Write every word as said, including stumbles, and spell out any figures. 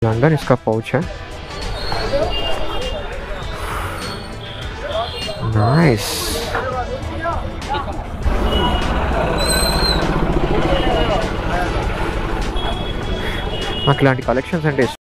London इसका pouch है। Nice. నాకు ఇలాంటి కలెక్షన్స్ అంటే